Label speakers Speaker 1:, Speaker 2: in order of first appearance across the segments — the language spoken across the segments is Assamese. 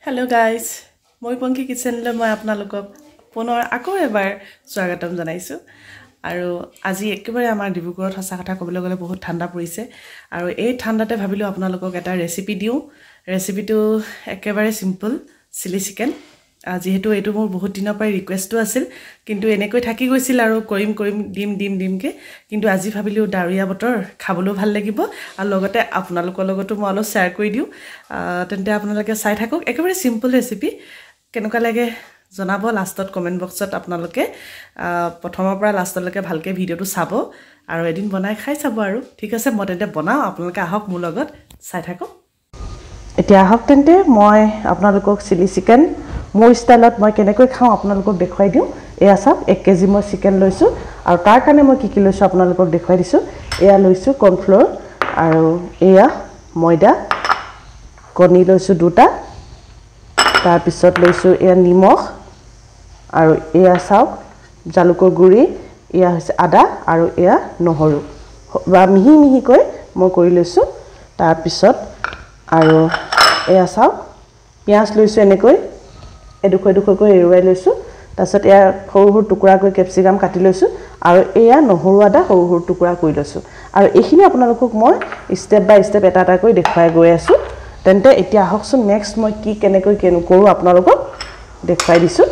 Speaker 1: Hello guys, মই পংকি কিচেনলৈ মই আপোনালোকক পুনৰ আকৌ এবাৰ স্বাগতম জনাইছো আৰু আজি একেবাৰে আমাৰ ডিব্ৰুগড়ত হসা কথা ক'বলৈ গ'লে বহুত ঠাণ্ডা পৰিছে আৰু এই ঠাণ্ডাতে ভাবিলো আপোনালোকক এটা ৰেচিপি দিও ৰেচিপিটো একেবাৰে সিম্পল চিলি চিকেন যেহেতু এটো মোৰ বহুত দিনৰ পৰা ৰিকুৱেষ্টটো আছিল কিন্তু এনেকৈ থাকি গৈছিল আৰু কৰিম দিমকে কিন্তু আজি ভাবিলো ডাৱৰীয়া বতৰ খাবলৈ ভাল লাগিব আৰু লগতে আপোনালোকৰ লগতো মই অলপ শেয়াৰ কৰি দিও তেন্তে আপোনালোকে চাই থাকক একেবাৰে সিম্পল ৰেচিপি কেনেকুৱা লাগে জনাব লাষ্টত কমেন্ট বক্সত আপোনালোকে প্ৰথমৰ পৰা লাষ্টলৈকে ভালকে ভিডিওটো চাব আৰু এদিন বনাই খাই চাব আৰু ঠিক আছে মই তেন্তে বনাও আপোনালোকে আহক মোৰ লগত চাই থাকক এতিয়া আহক তেন্তে মই আপোনালোকক চিলি চিকেন মোৰ ষ্টাইলত মই কেনেকৈ খাও আপোনালোকক দেখুৱাই দিও এয়া সব 1 কেজি মই চিকেন লৈছো আৰু তাৰ কাৰণে মই কি লৈছো আপোনালোকক দেখুৱাই দিছো এয়া লৈছো কৰ্ন ফ্লোৰ আৰু এয়া ময়দা কণী লৈছো দুটা তাৰ পিছত লৈছো এয়া নিমখ আৰু এয়া চাওক জালুকৰ গুৰি এয়া হৈছে আদা আৰু এয়া নহৰু বা মিহি কৈ মই কৰি লৈছো তাৰ পিছত আৰু এয়া চাওক পিয়াজ লৈছো এনেকৈ এডুখকৈ এৰুৱাই লৈছো তাৰপিছত এয়া সৰু টুকুৰা কৰি ক্যাপসিকাম কাটি লৈছো আৰু এয়া নহৰু আদা সৰু টুকুৰা কৰি লৈছো আৰু এইখিনি আপোনালোকক মই স্টেপ বাই স্টেপ এটা কৰি দেখুৱাই গৈ আছো তেন্তে এতিয়া আহকচোন নেক্সট মই কি কেনেকৈ কৰো আপোনালোকক দেখুৱাই দিছো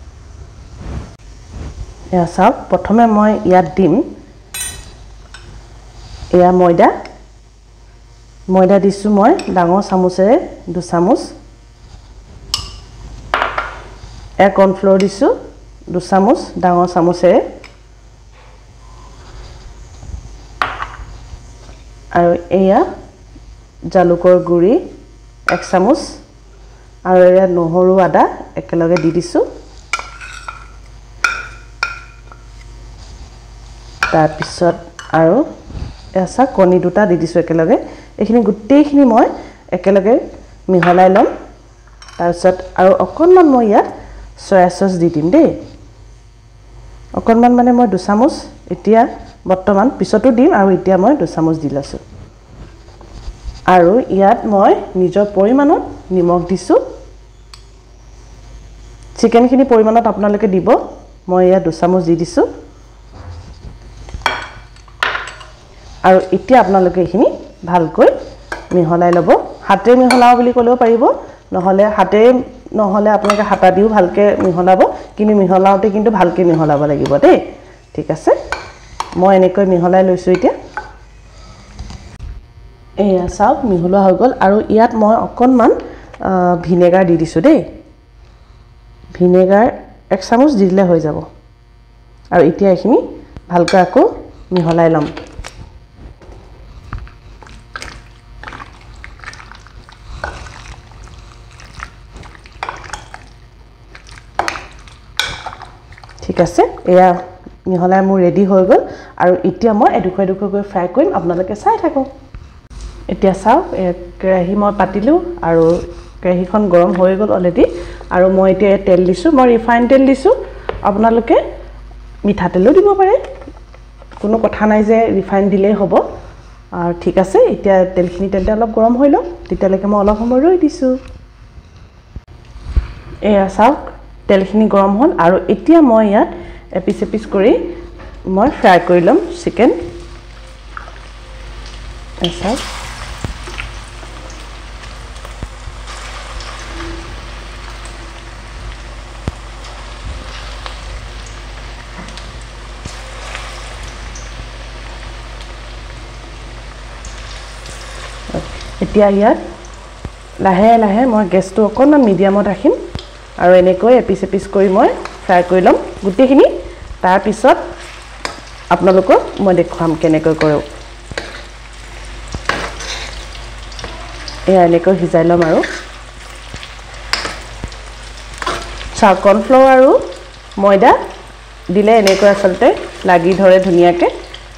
Speaker 1: এয়া চাওক প্ৰথমে মই ইয়াত দিম এয়া ময়দা দিছো মই ডাঙৰ চামুচেৰে 2 চামুচ এয়া কৰ্ন ফ্লোৰ দিছো 2 চামুচ ডাঙৰ চামুচেৰে আৰু এয়া জালুকৰ গুৰি 1 চামুচ আৰু এয়া নহৰু আদা একেলগে দি দিছো তাৰ পিছত আৰু এসা কণী দুটা দি দিছো একেলগে এইখিনি গুটেইখিনি মই একেলগে মিহলাই লম তাৰ পিছত আৰু অকনমান মই ইয়াত সয়া সস দি দিম দেই অকনমান মানে মই 2 চামুচ এতিয়া বৰ্তমান পিছতো দিম আৰু এতিয়া মই 2 চামুচ দি লৈছো আৰু ইয়াত মই নিজৰ পৰিমাণত নিমখ দিছো চিকেনখিনি পৰিমাণত আপোনালোকে দিব মই ইয়াত 2 চামুচ দি দিছো আৰু এতিয়া আপোনালোকে এইখিনি ভালকৈ মিহলাই লব হাতে মিহলাও বুলি কলেও পাৰিব নহলে আপোনালোকে হাতা দিও ভালকে মিহলাব কিন্তু মিহলাওতে কিন্তু ভালকে মিহলাব লাগিব দেই ঠিক আছে মই এনেকৈ মিহলাই লৈছো এতিয়া এয়া চাওক মিহলোৱা হৈ গল আৰু ইয়াত মই অকনমান ভিনেগাৰ দি দিছো দেই ভিনেগাৰ 1 চামুচ দিলে হৈ যাব আৰু এতিয়া এইখিনি ভালকৈ আকৌ মিহলাই লম ঠিক আছে এয়া মিহলাই মোৰ ৰেডি হৈ গল আৰু এতিয়া মই এডুখকৈ ফ্ৰাই কৰিম আপোনালোকে চাই থাকক এতিয়া চাওক কেৰাহী মই পাতিলো আৰু কেৰাহীখন গৰম হৈ গল অলৰেডি আৰু মই এতিয়া তেল দিছো মই ৰিফাইন তেল দিছো আপোনালোকে মিঠা তেলও দিব পাৰে কোনো কথা নাই যে ৰিফাইন দিলেই হ'ব আৰু ঠিক আছে এতিয়া তেলখিনি তেলতে অলপ গৰম হৈ লওক তেতিয়ালৈকে মই অলপ সময় ৰৈ দিছো এয়া চাওক তেলখিনি গৰম হ'ল আৰু এতিয়া মই ইয়াত এপিচ কৰি মই ফ্ৰাই কৰি লম চিকেন এসা এতিয়া ইয়াত লাহে লাহে মই গেছটো অকনমান মিডিয়ামত ৰাখিম আৰু এনেকৈ এপিচ কৰি মই ফ্ৰাই কৰি লম গুটেখিনি তাৰ পিছত আপোনালোকক মই দেখুৱাম কেনেকৈ কৰো এয়া এনেকৈ হিজাই লম আৰু কৰ্ন ফ্লোৰ আৰু ময়দা দিলে এনেকৈ আসলতে লাগি ধৰে ধুনিয়াকে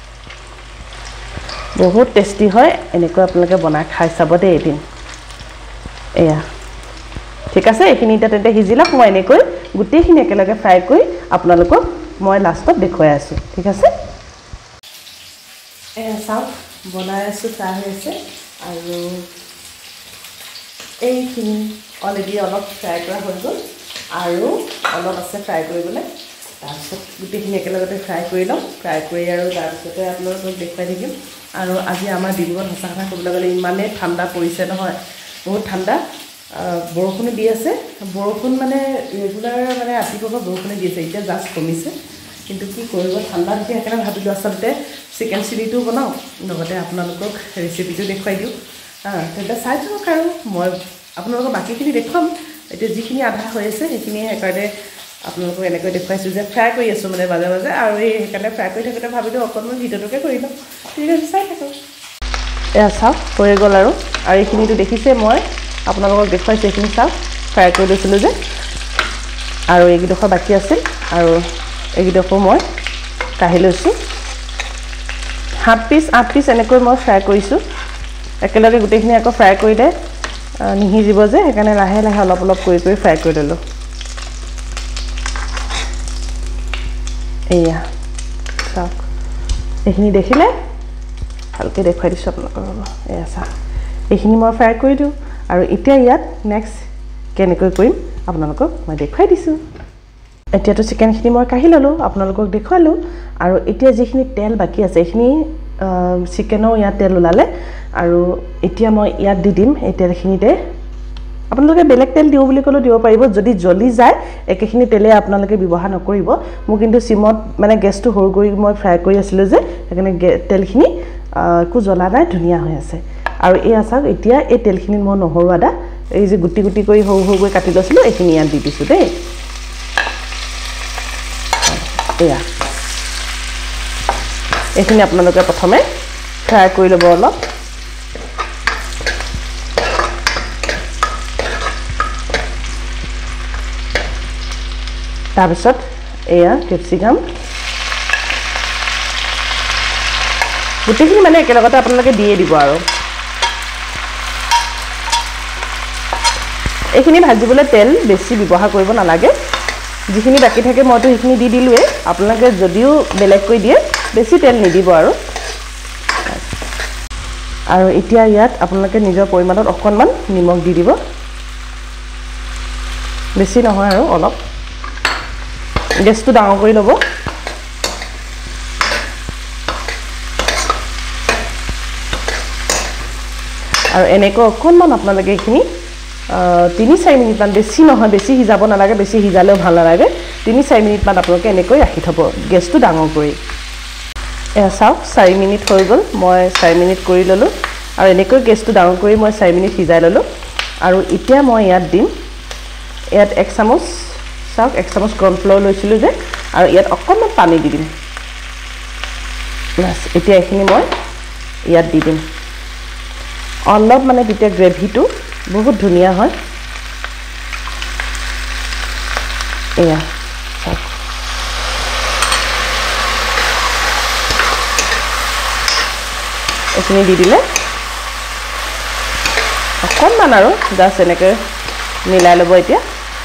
Speaker 1: বহুত টেষ্টি হয় এনেকৈ আপোনালোকে বনাই খাই চাব দেই এদিন এয়া ঠিক আছে এইখিনি তেতে হিজিলক মই এনেকৈ গুটেখিনি একেলগে ফ্ৰাই কৰি আপোনালোকক মই লাষ্টত দেখুৱাই আছো ঠিক আছে এয়া চাওক বনাই আছো ফ্ৰাই হৈছে আৰু এইখিনি অলৰেডি অলপ ফ্ৰাই কৰা হৈ গ'ল আৰু অলপ আছে ফ্ৰাই কৰিবলৈ তাৰপিছত গোটেইখিনি একেলগতে ফ্ৰাই কৰি ল'ম ফ্ৰাই কৰি আৰু তাৰপিছতে আপোনালোকক দেখুৱাই থাকিম আৰু আজি আমাৰ ডিব্ৰুগড়ত সঁচা কথা ক'বলৈ গ'লে ইমানেই ঠাণ্ডা পৰিছে নহয় বহুত ঠাণ্ডা বৰষুণো দি আছে বৰষুণ মানে ৰেগুলাৰ মানে ৰাতিপুৱা বৰষুণে দি আছে এতিয়া জাষ্ট কমিছে কিন্তু কি কৰিব ঠাণ্ডা দেখি সেইকাৰণে ভাবিলোঁ আচলতে চিকেন চিলিটো বনাওঁ লগতে আপোনালোকক ৰেচিপিটো দেখুৱাই দিওঁ তেন্তে চাই থাকক আৰু মই আপোনালোকক বাকীখিনি দেখুৱাম এতিয়া যিখিনি আধা হৈ আছে সেইখিনি সেইকাৰণে আপোনালোকক এনেকৈ দেখুৱাইছোঁ যে ফ্ৰাই কৰি আছোঁ মানে মাজে মাজে আৰু এই সেইকাৰণে ফ্ৰাই কৰি থাকোঁতে ভাবিলোঁ অকণমান ভিডিঅ'টোকে কৰি লওঁ ঠিক আছে চাই থাকক এয়া চাওক হৈ গ'ল আৰু এইখিনিতো দেখিছে মই আপোনালোকক দেখুৱাইছোঁ এইখিনি চাওক ফ্ৰাই কৰি লৈছিলোঁ যে আৰু এইকেইডোখৰ বাকী আছিল আৰু এইকেইডোখৰ মই কাঢ়ি লৈছোঁ 7 পিচ 8 পিচ এনেকৈ মই ফ্ৰাই কৰিছোঁ একেলগে গোটেইখিনি আকৌ ফ্ৰাই কৰিলে নিহিজিব যে সেইকাৰণে লাহে লাহে অলপ অলপ কৰি ফ্ৰাই কৰি ল'লোঁ এয়া চাওক এইখিনি দেখিলে ভালকৈ দেখুৱাই দিছোঁ আপোনালোকক এয়া চাওক এইখিনি মই ফ্ৰাই কৰি দিওঁ আৰু এতিয়া ইয়াত নেক্সট কেনেকৈ কৰিম আপোনালোকক মই দেখুৱাই দিছোঁ এতিয়াতো চিকেনখিনি মই কাঢ়ি ল'লোঁ আপোনালোকক দেখুৱালোঁ আৰু এতিয়া যিখিনি তেল বাকী আছে এইখিনি চিকেনৰ ইয়াত তেল ওলালে আৰু এতিয়া মই ইয়াত দি দিম এই তেলখিনিতে আপোনালোকে বেলেগ তেল দিওঁ বুলি ক'লেও দিব পাৰিব যদি জ্বলি যায় একেখিনি তেলে আপোনালোকে ব্যৱহাৰ নকৰিব মোৰ কিন্তু চিমত মানে গেছটো সৰু কৰি মই ফ্ৰাই কৰি আছিলোঁ যে সেইকাৰণে তেলখিনি একো জ্বলা নাই ধুনীয়া হৈ আছে আৰু এই চাওক এতিয়া এই তেলখিনিত মই নহৰু আদা এই যে গুটি গুটি কৰি সৰু সৰুকৈ কাটি লৈছিলোঁ এইখিনি ইয়াত দি দিছোঁ দেই এয়া এইখিনি আপোনালোকে প্ৰথমে ফ্ৰাই কৰি ল'ব অলপ তাৰপিছত এয়া কেপচিকাম গোটেইখিনি মানে একেলগতে আপোনালোকে দিয়ে দিব আৰু এইখিনি ভাজিবলৈ তেল বেছি ব্যৱহাৰ কৰিব নালাগে যিখিনি বাকি থাকে মইতো সেইখিনি দি দিলোৱে আপোনালোকে যদিও বেলেগকৈ দিয়ে বেছি তেল নিদিব আৰু এতিয়া ইয়াত আপোনালোকে নিজৰ পৰিমাণত অকণমান নিমখ দি দিব বেছি নহয় আৰু অলপ গেছটো ডাঙৰ কৰি ল'ব আৰু এনেকৈ অকণমান আপোনালোকে এইখিনি 3-4 মিনিটমান বেছি নহয় বেছি সিজাব নালাগে বেছি সিজালেও ভাল নালাগে 3-4 মিনিটমান আপোনালোকে এনেকৈ ৰাখি থ'ব গেছটো ডাঙৰ কৰি এয়া চাওক 4 মিনিট হৈ গ'ল মই 4 মিনিট কৰি ল'লোঁ আৰু এনেকৈ গেছটো ডাঙৰ কৰি মই 4 মিনিট সিজাই ল'লোঁ আৰু এতিয়া মই ইয়াত দিম ইয়াত 1 চামুচ চাওক 1 চামুচ কৰ্ণফ্ল'ৰ লৈছিলোঁ যে আৰু ইয়াত অকণমান পানী দি দিম বাছ এতিয়া এইখিনি মই ইয়াত দি দিম অলপ মানে তেতিয়া গ্ৰেভিটো বহুত ধুনীয়া হয় এয়া চাওক এইখিনি দি দিলে অকণমান আৰু জাষ্ট এনেকৈ মিলাই ল'ব এতিয়া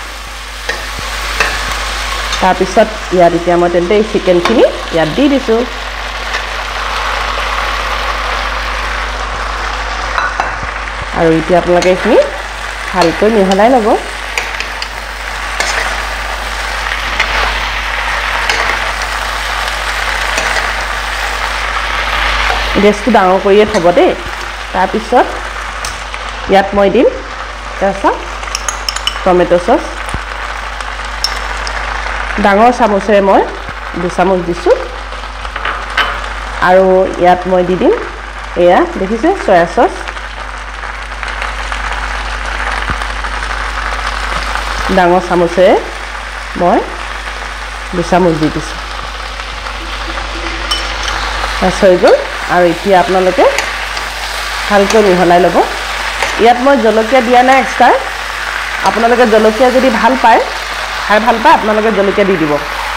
Speaker 1: তাৰপিছত ইয়াত এতিয়া মই তেন্তে এই চিকেনখিনি ইয়াত দি দিছোঁ আৰু এতিয়া আপোনালোকে এইখিনি ভালকৈ মিহলাই ল'ব গেছটো ডাঙৰ কৰিয়ে থ'ব দেই তাৰপিছত ইয়াত মই দিম চাওক টমেটো চচ ডাঙৰ চামুচেৰে মই 2 চামুচ দিছোঁ আৰু ইয়াত মই দি দিম এয়া দেখিছে সয়া চচ ডাঙৰ চামুচেৰে মই 2 চামুচ দি দিছোঁ হৈ গ'ল আৰু এতিয়া আপোনালোকে ভালকৈ মিহলাই ল'ব ইয়াত মই জলকীয়া দিয়া নাই এক্সট্ৰা আপোনালোকে জলকীয়া যদি ভাল পায় খাই ভাল পায় আপোনালোকে জলকীয়া দি দিব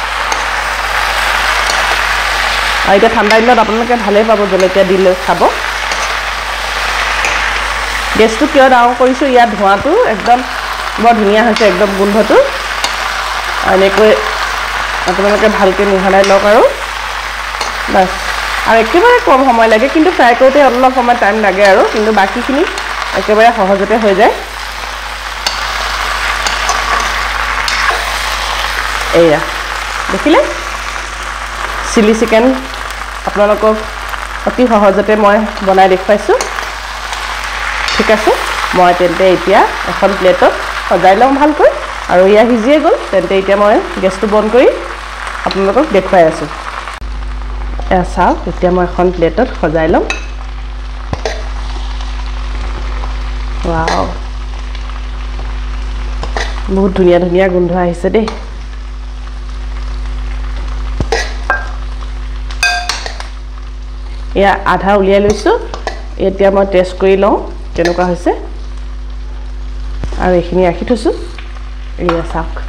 Speaker 1: আৰু এতিয়া ঠাণ্ডা দিনত আপোনালোকে ভালেই পাব জলকীয়া দিলে খাব গেছটো কিয় ডাঙৰ কৰিছোঁ ইয়াত ধোঁৱাটো একদম বৰ ধুনীয়া হৈছে একদম গোন্ধটো এনেকৈ আপোনালোকে ভালকৈ মিহলাই লওক আৰু বাছ আৰু একেবাৰে কম সময় লাগে কিন্তু ফ্ৰাই কৰোঁতে অলপ সময় টাইম লাগে আৰু কিন্তু বাকীখিনি একেবাৰে সহজতে হৈ যায় এয়া দেখিলে চিলি চিকেন আপোনালোকক অতি সহজতে মই বনাই দেখুৱাইছোঁ ঠিক আছে মই তেন্তে এতিয়া এখন প্লেটত সজাই লম ভালকৈ আৰু ইয়া সিজিয়ে গ'ল তেন্তে এতিয়া মই গেছটো বন্ধ কৰি আপোনালোকক দেখুৱাই আছোঁ এয়া চাওক এতিয়া মই এখন প্লেটত সজাই লম ওৱাও বহুত ধুনীয়া ধুনীয়া গোন্ধ আহিছে দেই এয়া আধা উলিয়াই লৈছোঁ এতিয়া মই টেষ্ট কৰি লওঁ কেনেকুৱা হৈছে আৰু এইখিনি ৰাখি থৈছোঁ এয়া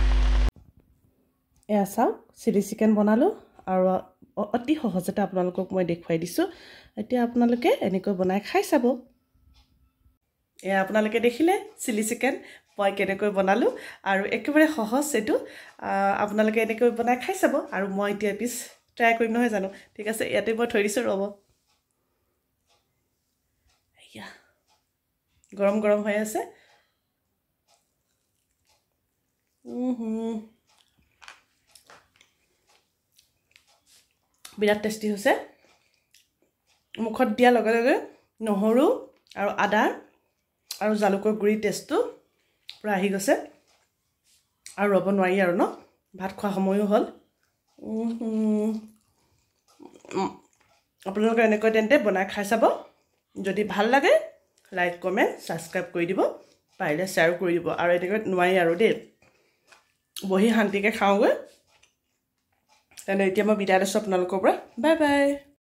Speaker 1: চাওক চিলি চিকেন বনালোঁ আৰু অতি সহজতে আপোনালোকক মই দেখুৱাই দিছোঁ এতিয়া আপোনালোকে এনেকৈ বনাই খাই চাব এয়া আপোনালোকে দেখিলে চিলি চিকেন মই কেনেকৈ বনালোঁ আৰু একেবাৰে সহজ এইটো আপোনালোকে এনেকৈ বনাই খাই চাব আৰু মই এতিয়া পিছ ট্ৰাই কৰিম নহয় জানো ঠিক আছে ইয়াতে মই থৈ দিছোঁ ৰ'ব এয়া গৰম গৰম হৈ আছে বিৰাট টেষ্টি হৈছে মুখত দিয়াৰ লগে লগে নহৰু আৰু আদা আৰু জালুকৰ গুড়ি টেষ্টটো পুৰা আহি গৈছে আৰু ৰ'ব নোৱাৰি আৰু ন ভাত খোৱা সময়ো হ'ল আপোনালোকে এনেকৈ তেন্তে বনাই খাই চাব যদি ভাল লাগে লাইক কমেণ্ট ছাবস্ক্ৰাইব কৰি দিব পাৰিলে শ্বেয়াৰো কৰি দিব আৰু এনেকৈ নোৱাৰি আৰু দেই বহি শান্তিকৈ খাওঁগৈ তেন্তে এতিয়া মই বিদায় লৈছোঁ আপোনালোকৰ পৰা বাই বাই